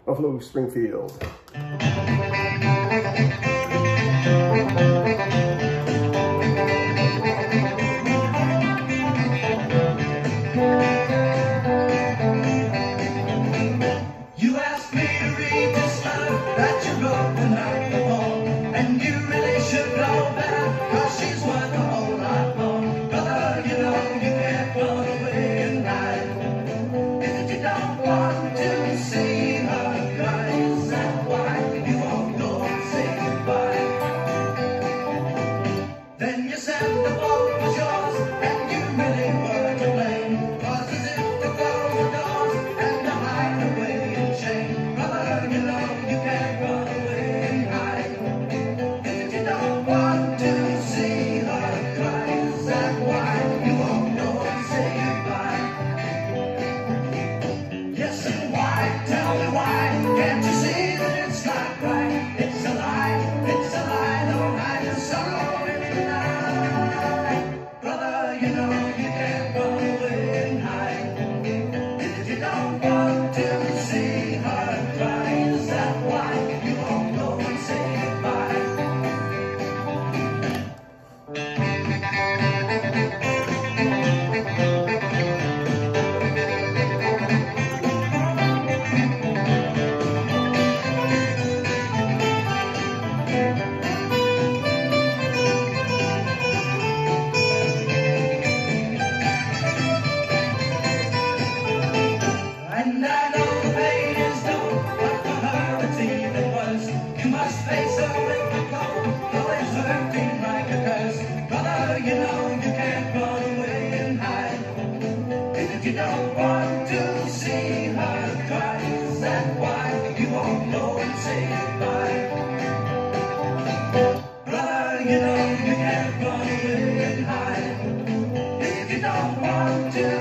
Buffalo, Springfield. You asked me to read this letter that you wrote the night before, and you really should know better, 'cause she's worth a whole lot more. Brother, you know you can't run away and hide. If you don't want to see her cry, is that why you won't go and say goodbye? Then you said the fault was yours, and you really were to blame, 'cause as if to close the doors and to hide away in shame. Brother, you know you can't run away and hide. If you don't want to see her cry, is that why you won't go and say goodbye? Yes, and why? Tell me why. Can't you see that it's not right? It's a lie, don't hide your sorrow in the night. Brother, you know you can't run away and hide. If you don't want to see her cry, is that why you won't go and say goodbye? And I know the pain is done, but for her it's even worse. You must face her with the cold, though it's hurting like a curse. Brother, you know you can't run away and hide. If you don't want to see her cry, is that why you won't go and say goodbye? Brother, you know you can't run away and hide. If you don't want to